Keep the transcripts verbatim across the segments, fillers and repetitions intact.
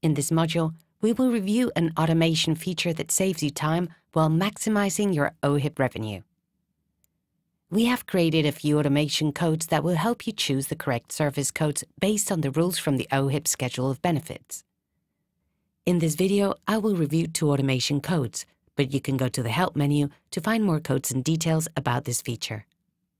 In this module, we will review an automation feature that saves you time while maximizing your O H I P revenue. We have created a few automation codes that will help you choose the correct service codes based on the rules from the O H I P Schedule of Benefits. In this video, I will review two automation codes, but you can go to the Help menu to find more codes and details about this feature.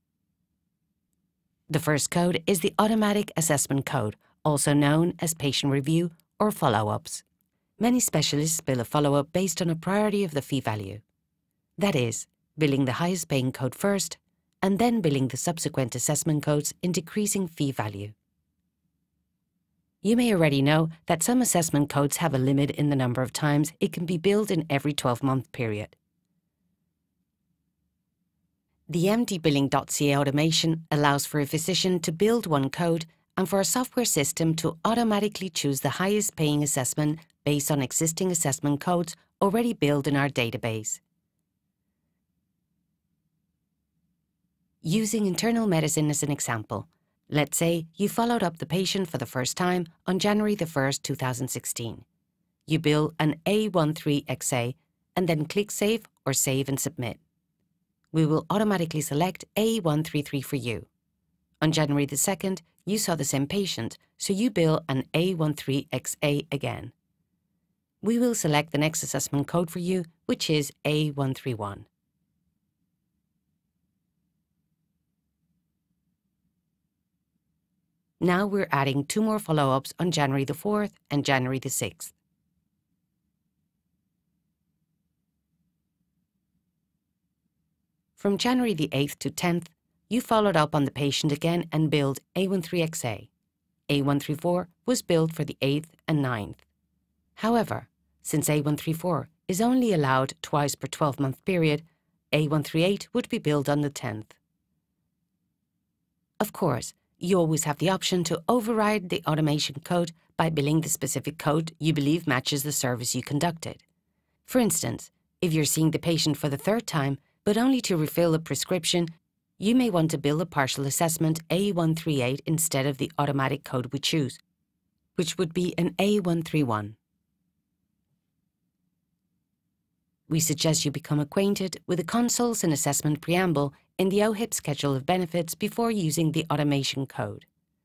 The first code is the Automatic Assessment Code, also known as Patient Review or Follow-ups. Many specialists bill a follow-up based on a priority of the fee value. That is, billing the highest paying code first, and then billing the subsequent assessment codes in decreasing fee value. You may already know that some assessment codes have a limit in the number of times it can be billed in every twelve-month period. The M D Billing dot C A automation allows for a physician to build one code and for a software system to automatically choose the highest paying assessment based on existing assessment codes already billed in our database. Using internal medicine as an example, let's say you followed up the patient for the first time on January the first, two thousand sixteen. You bill an A thirteen X A and then click Save or Save and Submit. We will automatically select A one thirty-three for you. On January the second, you saw the same patient, so you bill an A thirteen X A again. We will select the next assessment code for you, which is A one thirty-one. Now we're adding two more follow-ups on January the fourth and January the sixth. From January the eighth to tenth, you followed up on the patient again and billed A thirteen X A. A one thirty-four was billed for the eighth and ninth. However, since A one thirty-four is only allowed twice per twelve-month period, A one thirty-eight would be billed on the tenth. Of course, you always have the option to override the automation code by billing the specific code you believe matches the service you conducted. For instance, if you're seeing the patient for the third time, but only to refill a prescription, you may want to bill a partial assessment A one thirty-eight instead of the automatic code we choose, which would be an A one thirty-one. We suggest you become acquainted with the consoles and assessment preamble in the O H I P Schedule of Benefits before using the automation code.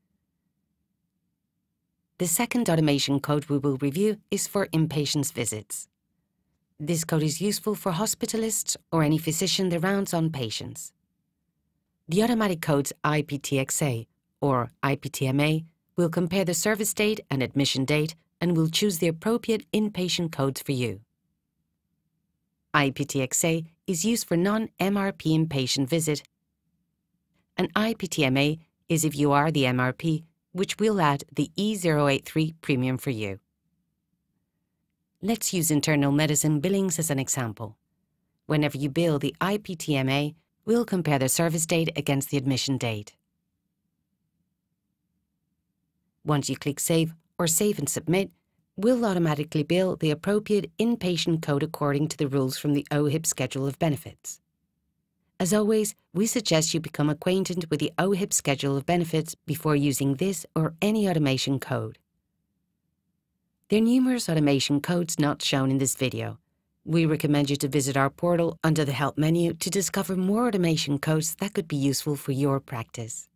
The second automation code we will review is for inpatients visits. This code is useful for hospitalists or any physician that rounds on patients. The automatic codes I P T X A or I P T M A will compare the service date and admission date and will choose the appropriate inpatient codes for you. I P T X A is used for non-M R P inpatient visit, and I P T M A is if you are the M R P, which will add the E zero eight three premium for you. Let's use internal medicine billings as an example. Whenever you bill the I P T M A, we'll compare the service date against the admission date. Once you click Save or Save and Submit, we'll automatically bill the appropriate inpatient code according to the rules from the O H I P Schedule of Benefits. As always, we suggest you become acquainted with the O H I P Schedule of Benefits before using this or any automation code. There are numerous automation codes not shown in this video. We recommend you to visit our portal under the Help menu to discover more automation codes that could be useful for your practice.